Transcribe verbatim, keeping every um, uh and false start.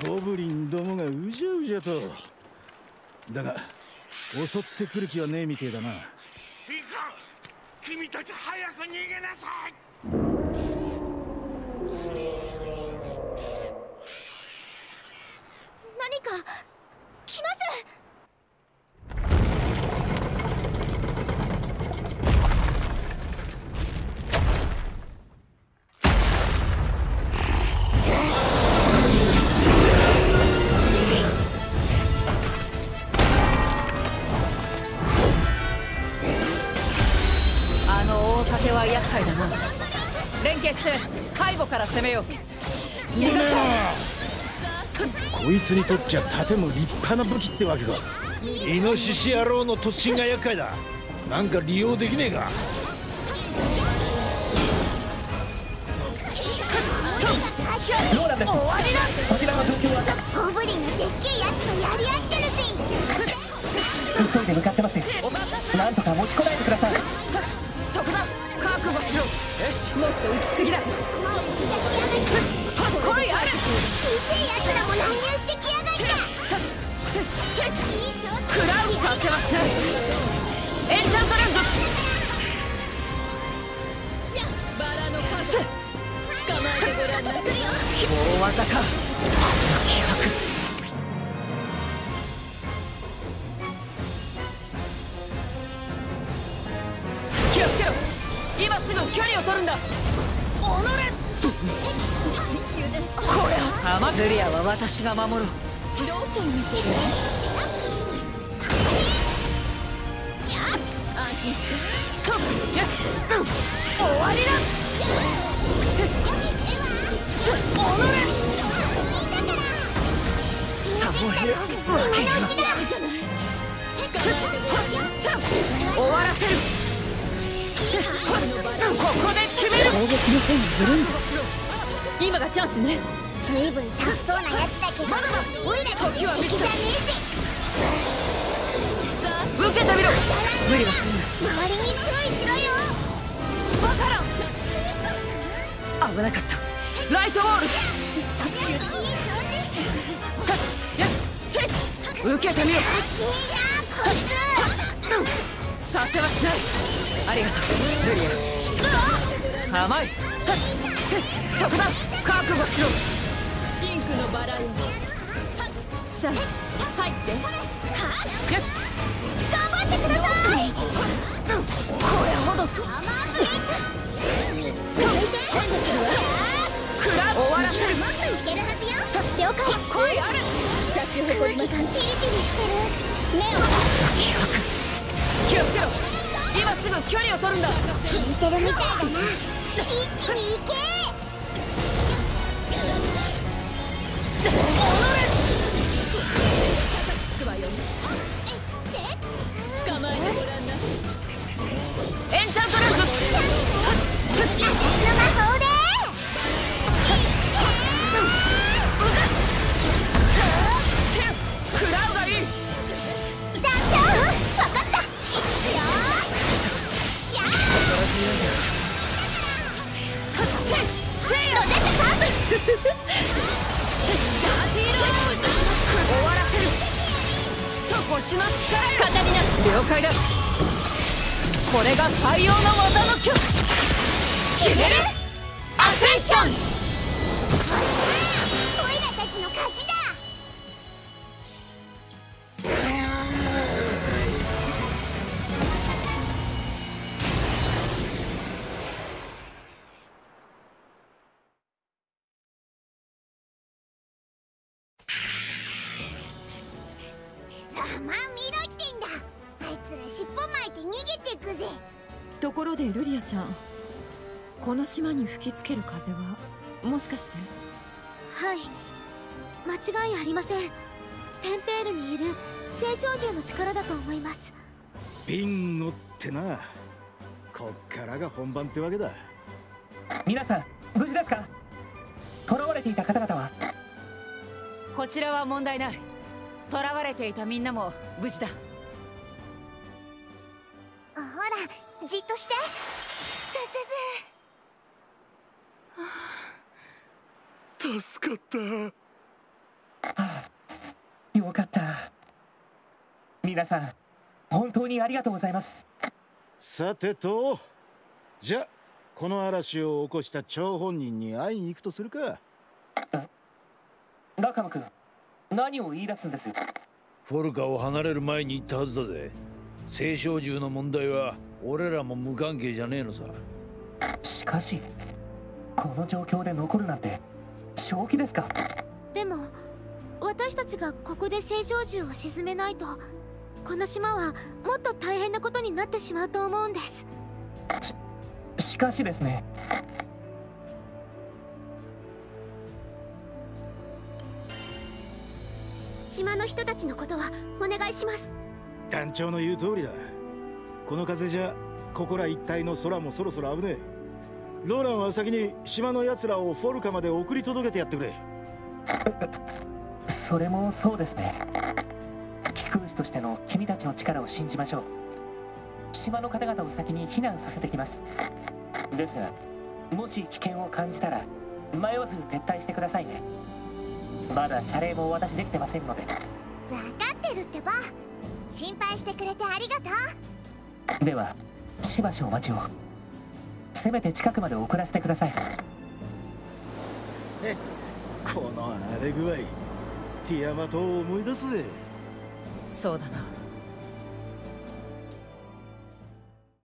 ゴブリンどもがうじゃうじゃと。だが襲ってくる気はねえみてえだな。いかん、 君たち早く逃げなさい。 何か来ます。 あの大盾は厄介だな。連携して背後から攻めよう。逃がこいつにとっちゃ盾も立派な武器ってわけか。 イノシシ野郎の突進が厄介だ。なんか利用できねえか。 ローランです。終わりだ。こちらの状況は。 ゴブリンがでっけえやつとやり合ってるぜ。 急いで向かってます。なんとか持ちこないでください。 そこだ。覚悟しろ。よし、もっと撃ちすぎだ。来いある。 小さいやつらも乱入してきやがった。 クラウンさせはしない。エンチャントレンズ。バラのパス捕まえてごらんな。大技か。気迫。気をつけろ。今すぐ距離を取るんだ。おのれ。これはアマルリアは私が守ろう。どうせ見てる。安心して。とっ、やっ、うん、終わりだ。せっ、せっ、おのれ。倒れるわけには。終わらせる。せっ、ここで決める。攻撃の線にブルンド。今がチャンスね。 ずいぶんタフそうなやつだけど、オイラたち敵じゃねえぜ。 受けてみろ。無理はすんな。 周りに注意しろよ。 バカラン。危なかった。ライトウォール。受けてみろ。させはしない。ありがとうルリア。甘い。そこだ。覚悟しろ。シンクのバラよ。さあ入って。 頑張ってください。 これほどと。クラ終わらせる。 もっといけるはずよ。了解。 声ある。 空気がピリピリしてる。目を気をつけろ。今すぐ距離を取るんだ。 聞いてるみたいだな。一気に行け。 捕まえてごらんな。エンチャントレンズ。 私の魔法で。 食らうがいい。 ダッシャー。分かった。いくよ。やー。ロゼッタカーブ。 終わらせる。と腰の力よ。カタリナ。了解だ。これが採用の技の極致。決める。アセンション。 おっしゃー。オイラたちの勝ちだ。ざまあ見ろってんだ。あいつら尻尾巻いて逃げてくぜ。 ところでルリアちゃん、この島に吹きつける風はもしかして。 はい、間違いありません。テンペールにいる青少獣の力だと思います。 ビンゴってな。こっからが本番ってわけだ。 皆さん無事ですか。囚われていた方々は。 こちらは問題ない。囚われていたみんなも無事だ。 ほら、じっとして。 助かった。 あ、よかった。皆さん本当にありがとうございます。 さてと、じゃこの嵐を起こした張本人に会いに行くとするか。 ラカム君、何を言い出すんです？ フォルカを離れる前に言ったはずだぜ。青少獣の問題は俺らも無関係じゃねえのさ。 しかしこの状況で残るなんて正気ですか？ でも私たちがここで青少獣を沈めないと、この島はもっと大変なことになってしまうと思うんです。 し, しかしですね。 島の人たちのことはお願いします。 団長の言う通りだ。この風じゃここら一帯の空もそろそろ危ねえ。ローランは先に島の奴らをフォルカまで送り届けてやってくれ。 それもそうですね。貴空士としての君たちの力を信じましょう。島の方々を先に避難させてきます。ですがもし危険を感じたら迷わず撤退してくださいね。まだ謝礼もお渡しできてませんので。 分かってるってば。心配してくれてありがとう。ではしばしお待ちを。せめて近くまで送らせてください。 この荒れ具合、ティアマトを思い出すぜ。 そうだな。